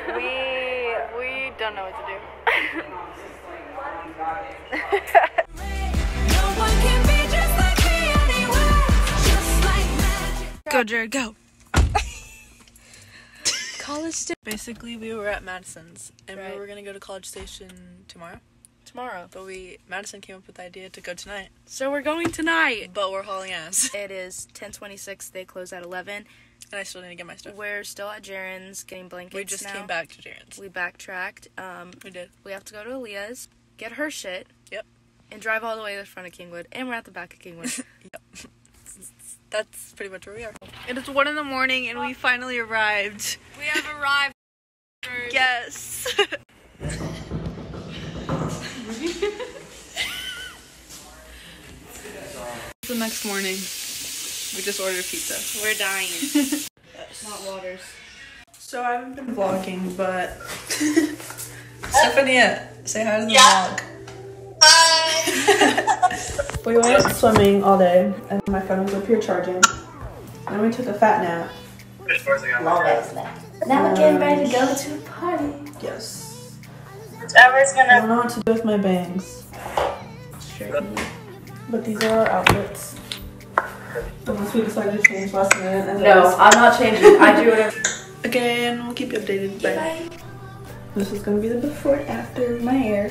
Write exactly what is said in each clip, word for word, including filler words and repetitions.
we we don't know what to do. Go, Jared, go. College Station. Basically, we were at Madison's, and right. we were gonna go to College Station tomorrow. Tomorrow, but we Madison came up with the idea to go tonight. So we're going tonight, but we're hauling ass. It is ten twenty-six. They close at eleven, and I still need to get my stuff. We're still at Jaren's getting blankets. We just now. came back to Jaren's. We backtracked. Um, we did. We have to go to Aaliyah's, get her shit. Yep. And drive all the way to the front of Kingwood, and we're at the back of Kingwood. Yep. That's pretty much where we are. It is one in the morning, and we finally arrived. We have arrived. Yes. The next morning, we just ordered pizza. We're dying. Not waters. So I haven't been vlogging, but Stephanie, say hi to the yeah. vlog. We went swimming all day, and my phone was up here charging. Then we took a fat nap. Long ass nap. Now we're getting ready to go to a party. Yes. Whichever's gonna. I don't know what to do with my bangs. Straighten. But these are our outfits. Unless we decide to change last minute. And No, I'm not changing. I do whatever. Okay, and we'll keep you updated. Bye. Bye. This is gonna be the before and after of my hair.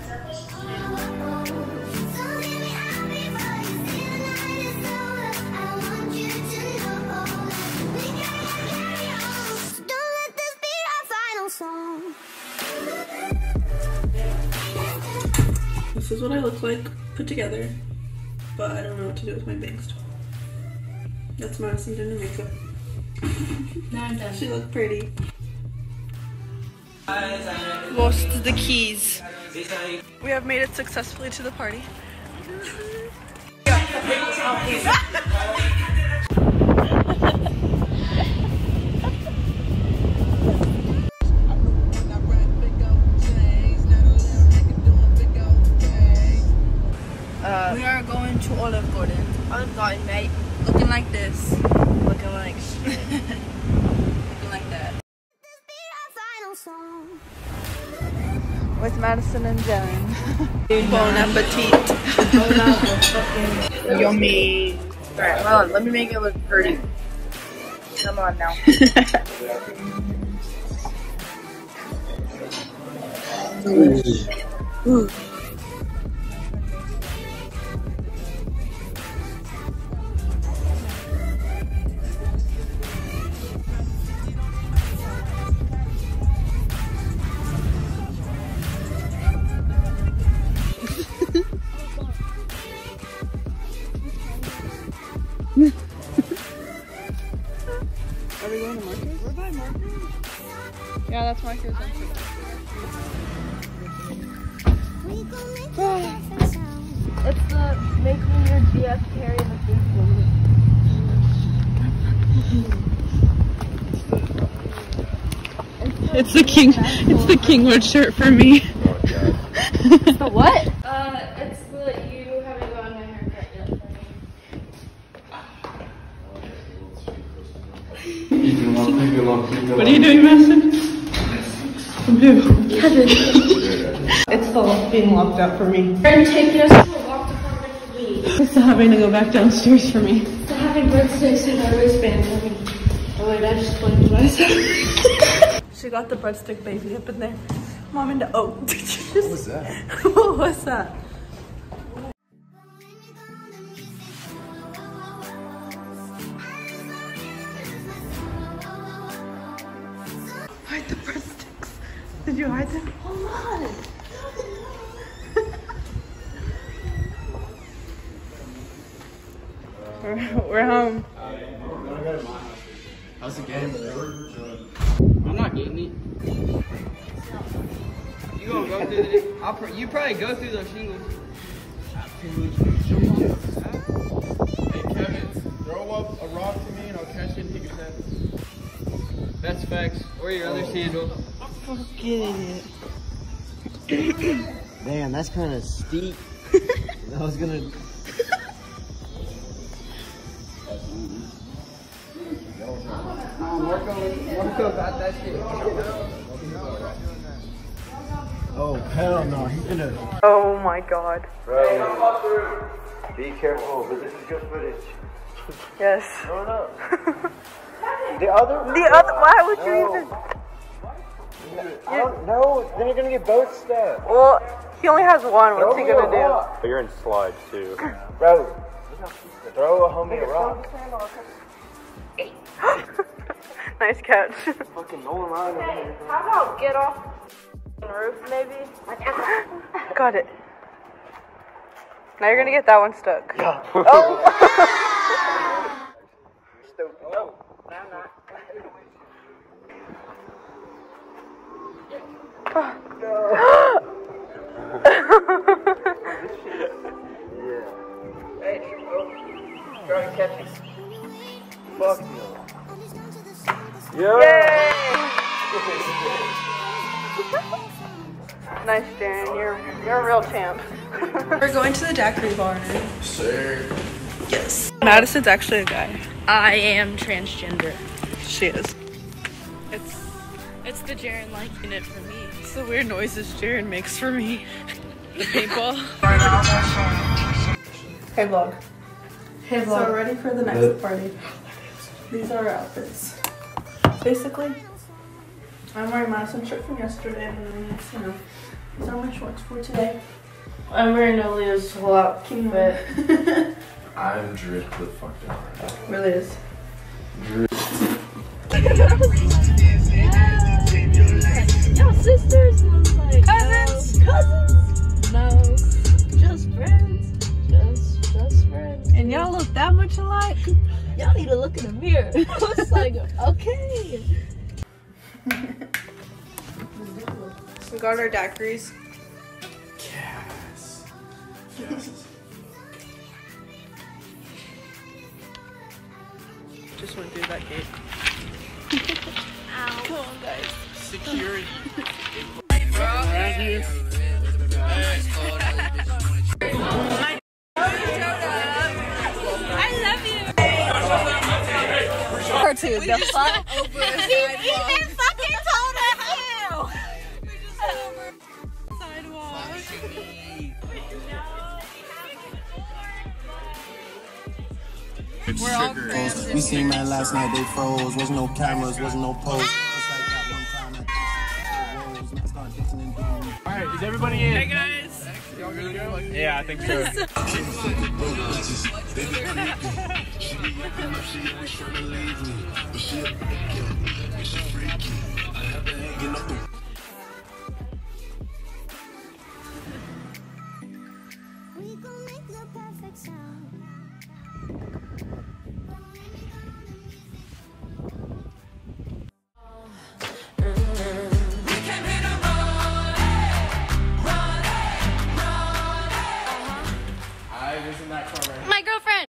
This is what I look like put together, but I don't know what to do with my bangs. That's Madison doing her makeup. Now I'm done. She looked pretty. Lost the keys. We have made it successfully to the party. Uh, we are going to Olive Garden. Olive Garden, mate. Looking like this. Looking like shit. Looking like that. With Madison and Jen. Bon appetit. Yummy. Alright, hold on. Let me make it look pretty. Come on now. Ooh. Ooh. Are we going to Marcus? We're by Marcus. Yeah, that's Marcus. It's the make me your G F carry in the food. It's the king. It's the Kingwood shirt for me. It's the what? Uh, it's the you haven't gotten my haircut yet for me. What are you doing, Madison? Blue. Kevin. It's still being locked up for me. They're taking us to a walk department for me. It's still having to go back downstairs for me. Still having breadsticks in my wristband for me. Oh wait, I just blinked myself. She got the breadstick baby up in there. Mom and oh. What was that? What was that? Hide the breadsticks. Did you hide them? Hold on. we're, we're home. How's the game? I'm not getting it. You gonna go through the? I'll pr you probably go through those shingles. Hey Kevin, throw up a rock to me and I'll catch it and take a set. That's facts. Or your other sandal. Forget it. Man, that's kind of steep. I was gonna. Marco, Marco got that shit. Oh, hell no. He's gonna. Oh my god. Bro, be careful, but this is good footage. Yes. No, no. The other? The other, why would you No. even? I don't know. Then you're gonna get both stuff. Well, he only has one. What's he gonna do? But you're in slides too. Bro, throw a homie a rock. Nice catch. Fucking rolling around over here. How about get off the roof, maybe? Got it. Now you're gonna get that one stuck. Yeah. Oh! Stupid. No. Hey, oh, try to catch it. Fuck no. Yay! Nice, Darren. You're you're a real champ. We're going to the daiquiri bar. Sir. Yes. Madison's actually a guy. I am transgender. She is. It's it's the Jaren liking it for me. It's the weird noises Jaren makes for me. The paintball. Hey vlog. Hey So we're ready for the next party. These are our outfits. Basically, I'm wearing Madison's shirt from yesterday, and then it's, you know, these are my shorts for today. I'm wearing Olia's whole outfit. I'm dripped the fuck down right now. Really is. Y'all sisters was like cousins, no, cousins, no, just friends, just just friends. And y'all look that much alike. Y'all need to look in the mirror. I was like, okay. We got our daiquiris. Yes. Yes. Just went through that gate. Come on, guys. Security. Cartoon. The fuck? Over a sidewalk. Fucking told her how. We just over sidewalk. We're all crazy. We seen man last night, they froze. Wasn't no cameras, wasn't no post. Just like that one time at the start dissing and doing. Alright, is everybody in? Hey guys. Y'all gonna go? Yeah, I think so.